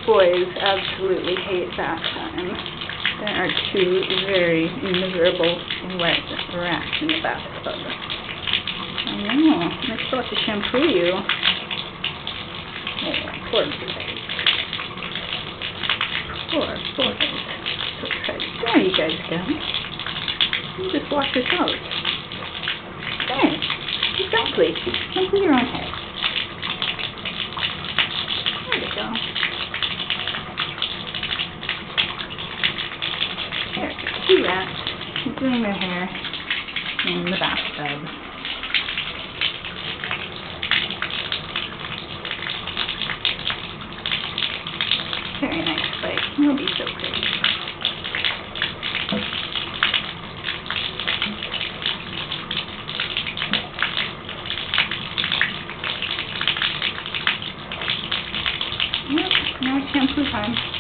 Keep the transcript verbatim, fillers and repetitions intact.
boys absolutely hate bath time. There are two very miserable wet rats in the bathtub. I know. I still have to shampoo you. Oh, poor boys. Poor boys. So excited. There you guys go. You just wash yourselves. There. Exactly. Shampoo your own head. There you go. There, two rats doing their hair in the bathtub. Very nice place. You'll be so pretty. Yep, now it's shampoo time.